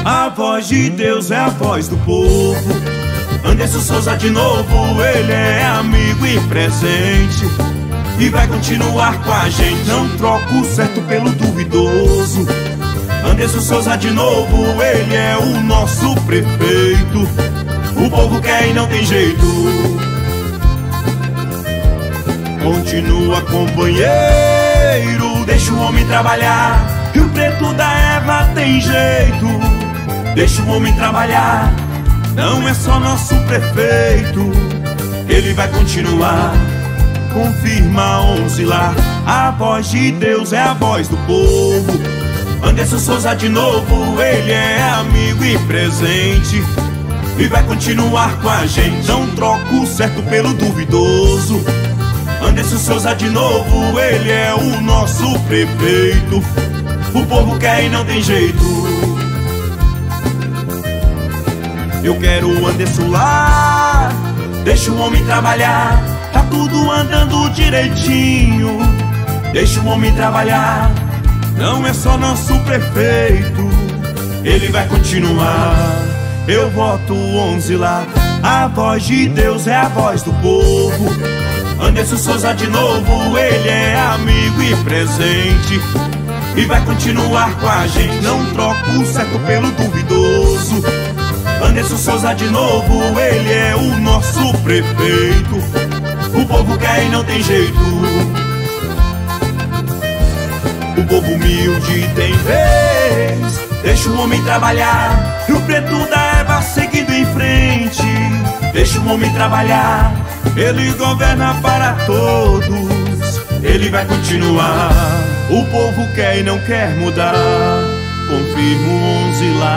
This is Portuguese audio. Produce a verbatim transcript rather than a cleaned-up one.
A voz de Deus é a voz do povo. Anderson Souza de novo, ele é amigo e presente e vai continuar com a gente. Não troca o certo pelo duvidoso. Anderson Souza de novo, ele é o nosso prefeito. O povo quer e não tem jeito. Continua, companheiro, deixa o homem trabalhar. Rio Preto da Eva tem jeito. Deixa o homem trabalhar. Não é só nosso prefeito, ele vai continuar. Confirma onze lá. A voz de Deus é a voz do povo. Anderson Souza de novo, ele é amigo e presente e vai continuar com a gente. Não troca o certo pelo duvidoso. Anderson Souza de novo, ele é o nosso prefeito. O povo quer e não tem jeito. Eu quero o Anderson lá. Deixa o homem trabalhar. Tá tudo andando direitinho. Deixa o homem trabalhar. Não é só nosso prefeito, ele vai continuar. Eu voto onze lá. A voz de Deus é a voz do povo. Anderson Souza de novo, ele é amigo e presente e vai continuar com a gente. Não troca o certo pelo duvidoso. Anderson Souza de novo, ele é o nosso prefeito. O povo quer e não tem jeito. O povo humilde tem vez. Deixa o homem trabalhar. Rio Preto da Eva seguindo em frente. Deixa o homem trabalhar. Ele governa para todos, ele vai continuar. O povo quer e não quer mudar. Confirmo onze lá.